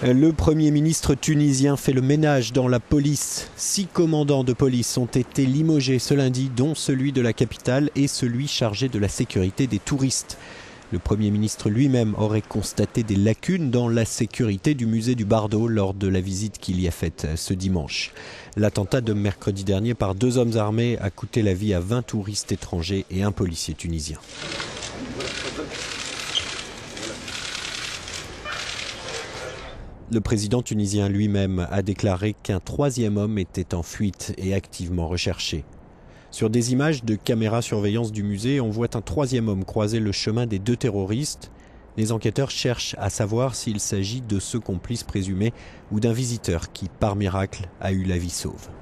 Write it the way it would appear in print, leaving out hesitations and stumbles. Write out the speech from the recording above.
Le Premier ministre tunisien fait le ménage dans la police. 6 commandants de police ont été limogés ce lundi, dont celui de la capitale et celui chargé de la sécurité des touristes. Le Premier ministre lui-même aurait constaté des lacunes dans la sécurité du musée du Bardo lors de la visite qu'il y a faite ce dimanche. L'attentat de mercredi dernier par 2 hommes armés a coûté la vie à 20 touristes étrangers et un policier tunisien. Le président tunisien lui-même a déclaré qu'un 3e homme était en fuite et activement recherché. Sur des images de caméras surveillance du musée, on voit un 3e homme croiser le chemin des 2 terroristes. Les enquêteurs cherchent à savoir s'il s'agit de ce complice présumé ou d'un visiteur qui, par miracle, a eu la vie sauve.